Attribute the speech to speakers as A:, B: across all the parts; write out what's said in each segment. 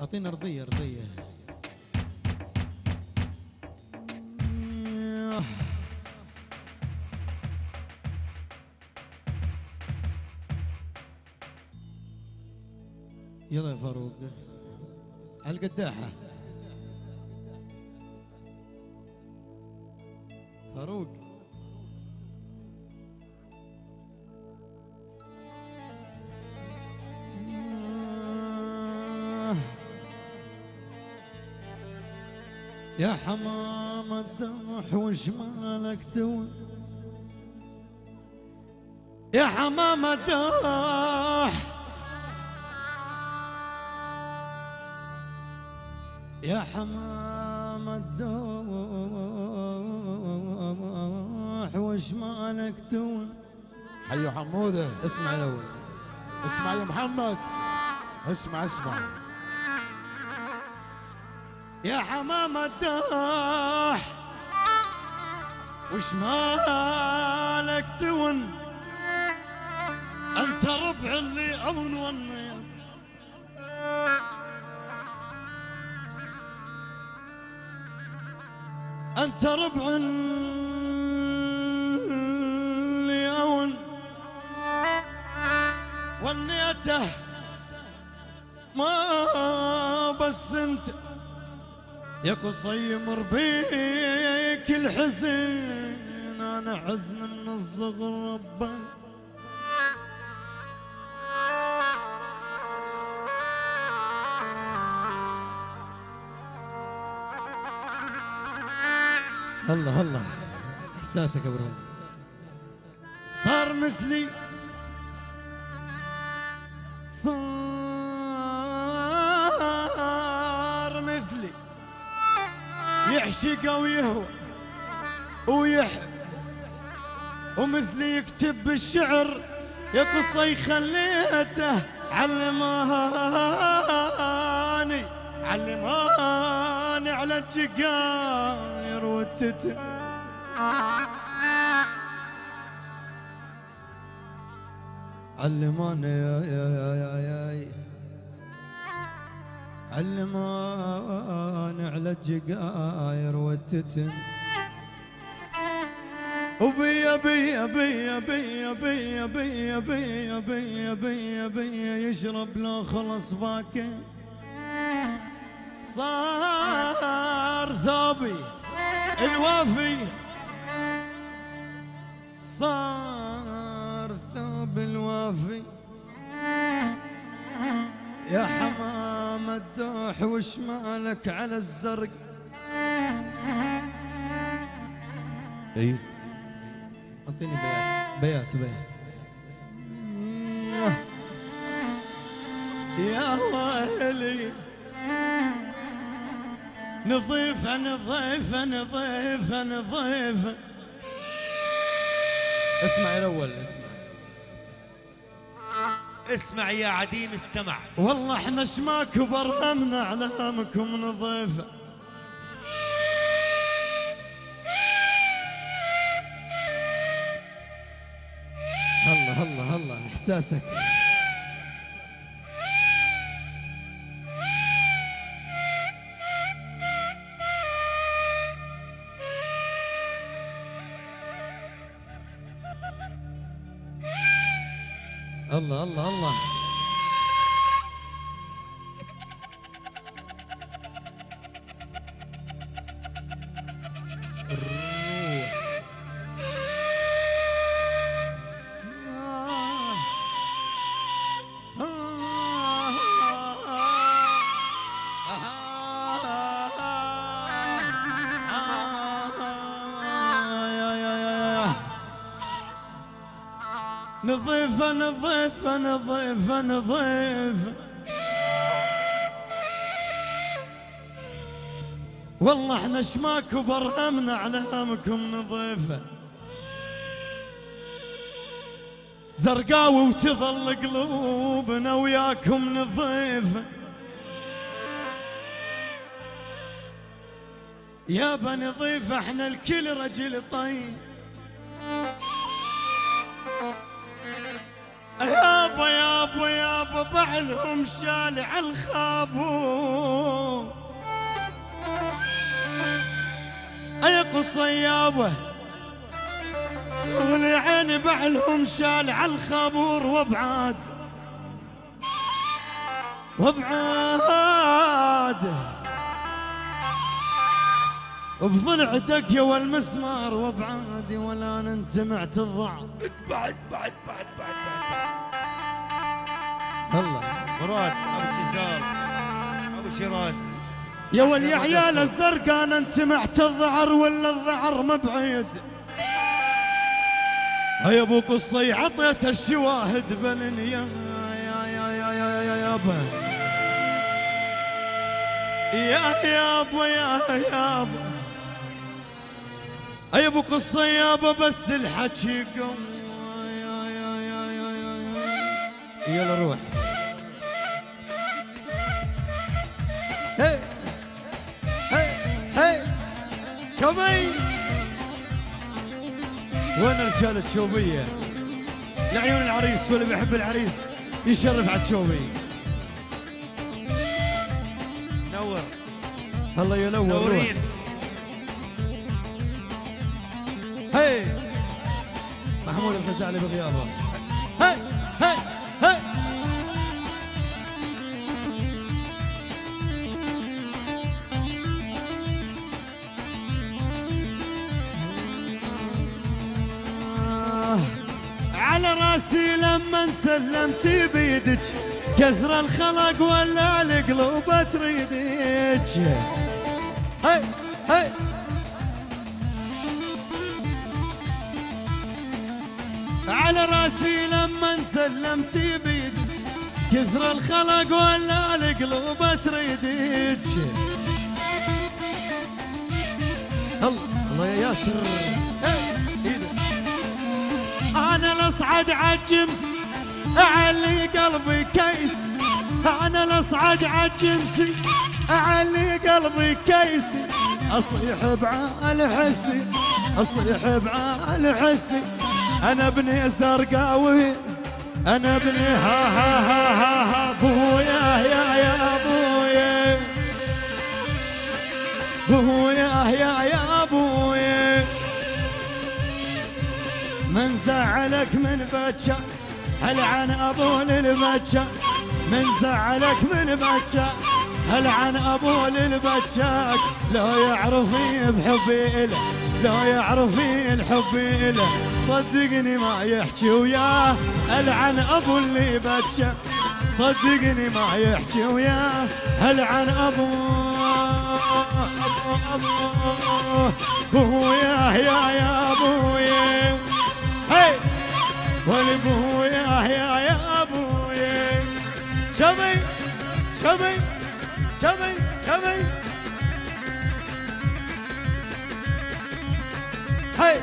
A: اعطينا رضيه رضيه. يلا يا فاروق على القداحه. فاروق يا حمام الدمح وش مالك تون، يا حمام الدمح يا حمام الدمح وش مالك تون.
B: حيو حموده
A: اسمع الاول،
B: اسمع يا محمد، اسمع اسمع.
A: يا حمام الداح وش مالك تون، انت ربع اللي امن والنيل، انت ربع اللي امن ونيته، ما بس انت يا قصي مر بيك الحزين، انا حزن من الصغر ربك. الله الله احساسك يا ابراهيم. صار مثلي صار مثلي يعشق ويهوى ويحب، ومثلي يكتب بالشعر يا قصي خليته علماني علماني على الجقاير والتتن. علماني يا علماني على الجقاير والتتن، وبيا بيا بيا بيا بيا بيا بيا بيا بيا بيا يشرب لو خلص باكي. صار ثوبي الوافي، صار ثوب الوافي يا حمام الدوح وش مالك على الزرق.
B: اي
A: اعطيني بيات يا ويلي. نضيفه نضيفه نضيفه نضيفه. اسمع الاول،
C: اسمع يا عديم السمع،
A: والله احنا شماك وبرهمنا اعلامكم نضيفه. الله الله الله احساسك. الله الله الله نظيفة نظيفة نظيفة نظيفة. والله احنا شماك وبرهمنا اعلامكم نظيفة. زرقاوي وتظل قلوبنا وياكم نظيفة. يابا نظيفة احنا الكل رجل طيب، يابا يابا يابا بعلهم شالع الخابور يا قصيابه والعين بعلهم شالع الخابور وابعاد بضلع دقية والمسمار وابعادي ولا ننتمعت الضعف
C: بعد
A: الله
C: مراد ابو شزار ابو شراس
A: يا ولي عيال الزرقاء ننتمعت الضعر ولا الضعر مبعيد يا ابو قصي عطيت الشواهد بلن يا يابا يا ابو قصي يابا بس الحكي قوم يلا روح هي شوبي وين رجال الشوبية لعيون العريس واللي بيحب العريس يشرف على الشوبي
C: نور
A: الله ينور
C: نورين
A: هي محمود الغزالي بغيابه هي على راسي لما سلمتي بيدك كثر الخلق ولا القلوب تريدك هي على راسي لما سلمتي بيدك كثر الخلق ولا القلوب تريدك الله يا ياسر انا الاصعد عالجمس اعلي قلبي كيس انا الاصعد عالجمس اعلي قلبي كيس اصيح بعال حسي اصيح بعال حسي انا ابني زرقاوي انا ابني ها بويا يا بويا بويا يا بويا من زعلك من بكى هل عن ابو للبكى من زعلك من بكى هل عن ابو للبكاك لو يعرفي بحبي له لو يعرفي الحبي له صدقني ما يحكي وياه العن ابو اللي بكى صدقني ما يحكي وياه العن ابو بويا يا بويا هي والبويا يا بويا شبي هي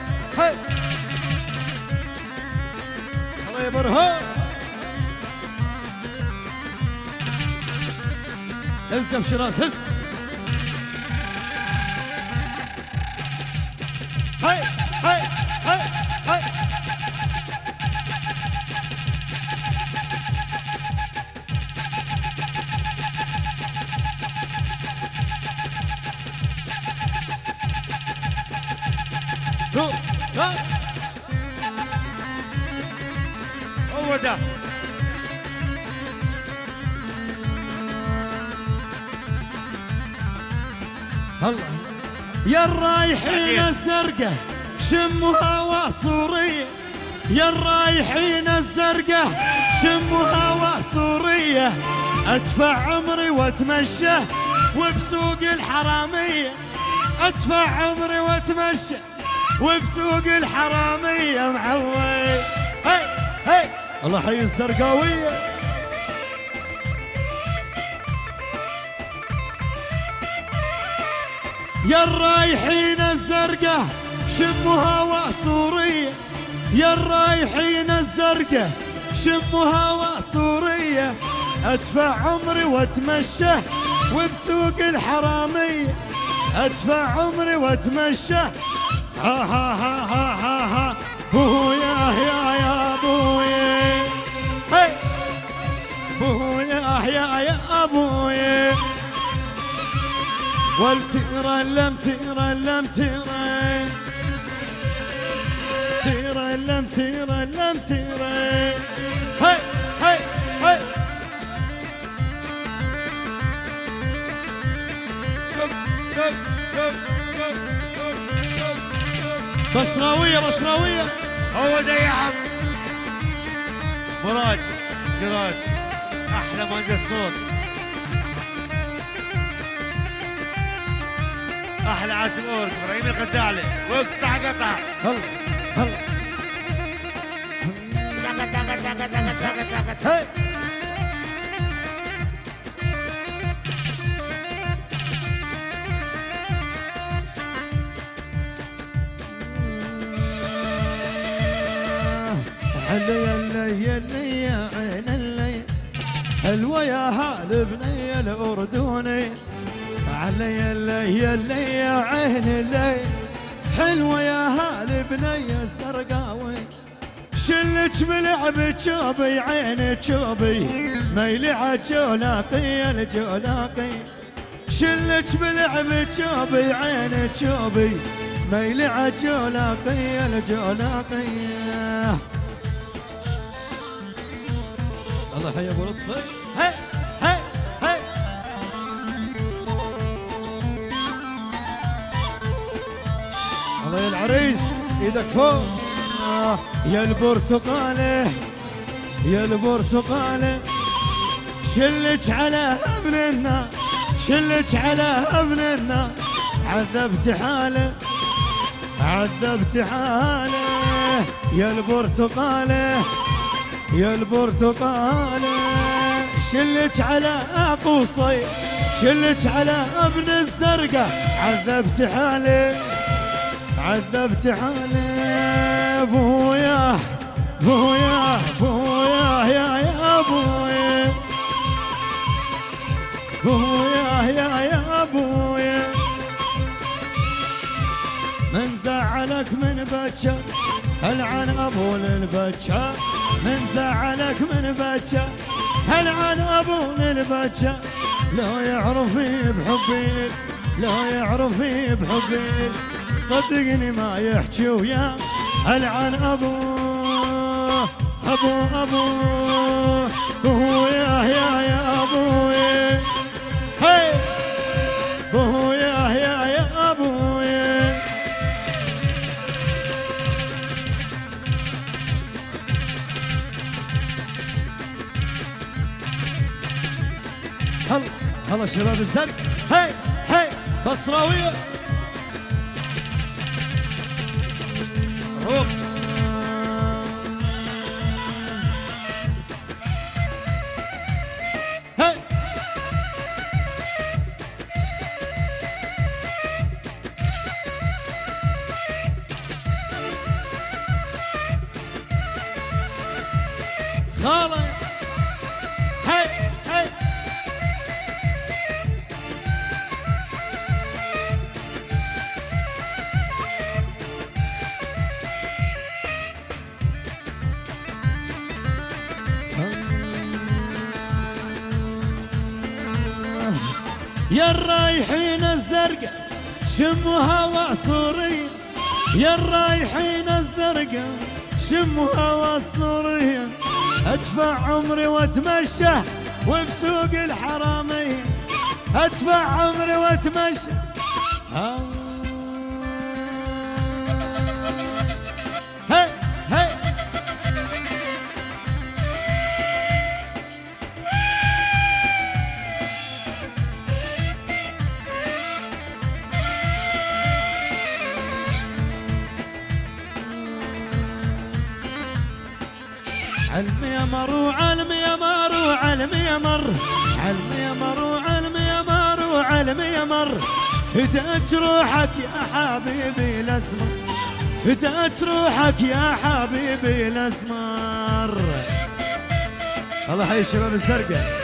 A: الله يبرهن هز يا شراس هز هي
C: هو ده
A: الله يا الرايحين الزرقاء شموا هوا صورية يا الرايحين الزرقاء شموا هوا صورية ادفع عمري واتمشى وبسوق الحرامية ادفع عمري واتمشى وبسوق الحرامية معوي هي الله حي الزرقاوية يا الرايحين الزرقاء شموا هوا صورية يا الرايحين الزرقاء شموا هوا صورية ادفع عمري واتمشى وبسوق الحرامية ادفع عمري واتمشى ها بويا يا بويا ابوي والتيرة لم تيرة لم تيرة تيرة لم تيرة لم تيرة هاي هاي هاي بصراوية بصراوية
C: هو ده يا عم مراد جراد احلى مهندس صوت احلى عاصم اورك ابراهيم الغزالي واقطع قطع
A: هلا هلا هاي علي اللي يلي يا عين اللي حلوة يا هالبنية الأردني علي اللي يلي يا عين اللي حلوة يا هالبنية الزرقاوي شلك بلعب تشوبي عين تشوبي ميلي عالجولاقي الجولاقي شلك بلعب تشوبي عين تشوبي ميلي عالجولاقي الجولاقي الله يحيي ابو لطفي هي هي هي الله يا العريس ايدك فوق يا البرتقاله يا البرتقاله شلك على ابننا شلك على ابننا عذبت حاله عذبت حاله يا البرتقاله يا البرتقالة شلك على قوصي شلك على ابن الزرقة عذبت حالي عذبت حالي بويا بويا بويا يا ابويا بويا يا ابويا من زعلك من بكر العن ابو البكر من زعلك من بكر هل عن ابو البكر لو يعرفي بحبي لو يعرفي بحبي صدقني ما يحكي وياه هل عن ابو ابو ابو هو يا ابوي هي هو يا ابوي هلا هلا شباب الزرق هي هي بصراوية روح هي خالة هي هي يا الرايحين الزرقاء شموا هوا سوري يا الرايحين الزرقاء شموا هوا سوري ادفع عمري واتمشى وبسوق الحرامية ادفع عمري واتمشى هي هي علم يا مر وعلم يا مر وعلم يا مر علم يا مر وعلم يا مر وعلم يا مر فتأت روحك يا حبيبي الاسمر فتأت روحك يا حبيبي الاسمر الله يحيي الشباب الزرقاء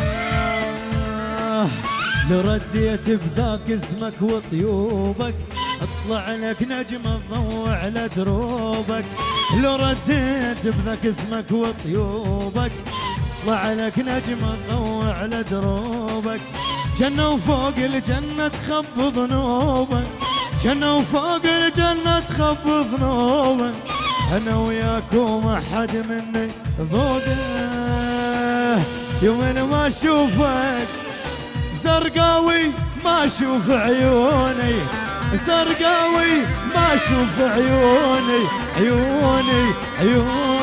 A: لو رديت بذاك اسمك وطيوبك اطلع لك نجم الضوء على دروبك، لو رديت بذاك اسمك وطيوبك. اطلع لك نجم الضوء على دروبك، جنة وفوق الجنة تخبض ذنوبك، جنة وفوق الجنة تخبض ذنوبك. انا وياك وما حد مني ضوده، يوم ما اشوفك زرقاوي ما اشوف عيوني، زرقاوي ما اشوف عيوني، عيوني عيوني